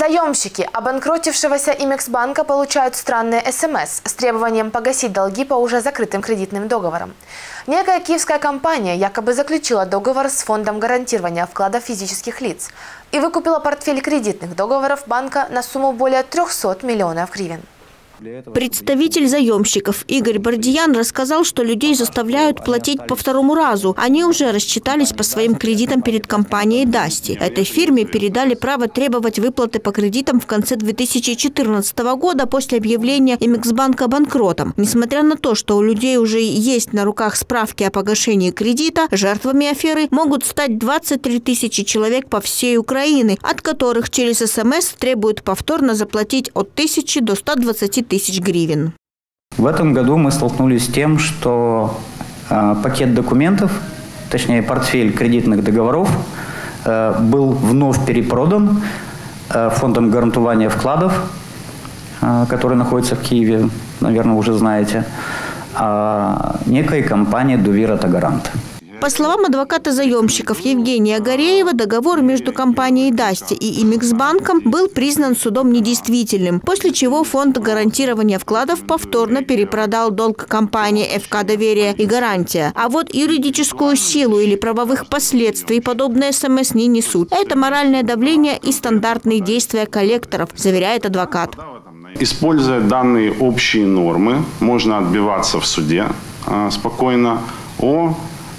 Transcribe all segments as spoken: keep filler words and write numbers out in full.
Заемщики обанкротившегося Имексбанка получают странные СМС с требованием погасить долги по уже закрытым кредитным договорам. Некая киевская компания якобы заключила договор с фондом гарантирования вкладов физических лиц и выкупила портфель кредитных договоров банка на сумму более трёхсот миллионов гривен. Представитель заемщиков Игорь Бардиян рассказал, что людей заставляют платить по второму разу. Они уже рассчитались по своим кредитам перед компанией Дасти. Этой фирме передали право требовать выплаты по кредитам в конце две тысячи четырнадцатого года после объявления Имексбанка банкротом. Несмотря на то, что у людей уже есть на руках справки о погашении кредита, жертвами аферы могут стать двадцать три тысячи человек по всей Украине, от которых через СМС требуют повторно заплатить от тысячи до ста двадцати тысяч гривен. В этом году мы столкнулись с тем, что э, пакет документов, точнее портфель кредитных договоров, э, был вновь перепродан э, фондом гарантирования вкладов, э, который находится в Киеве, наверное, уже знаете, э, некой компании «Довира та Гарант». По словам адвоката заемщиков Евгения Гореева, договор между компанией Дасти и Имексбанком был признан судом недействительным, после чего фонд гарантирования вкладов повторно перепродал долг компании ФК «Доверие и гарантия». А вот юридическую силу или правовых последствий подобные СМС не несут. Это моральное давление и стандартные действия коллекторов, заверяет адвокат. Используя данные общие нормы, можно отбиваться в суде э, спокойно о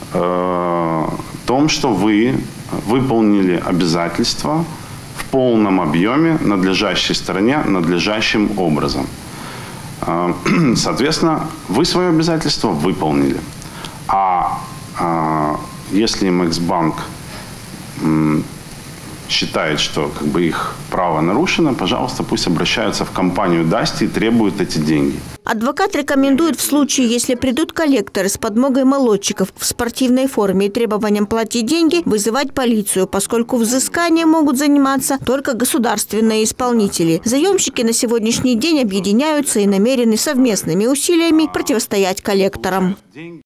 том, что вы выполнили обязательства в полном объеме надлежащей стороне надлежащим образом. Соответственно, вы свое обязательство выполнили. А если Имексбанк считает, что как бы их право нарушено, пожалуйста, пусть обращаются в компанию Дасти и требуют эти деньги. Адвокат рекомендует в случае, если придут коллекторы с подмогой молодчиков в спортивной форме и требованием платить деньги, вызывать полицию, поскольку взысканием могут заниматься только государственные исполнители. Заемщики на сегодняшний день объединяются и намерены совместными усилиями противостоять коллекторам.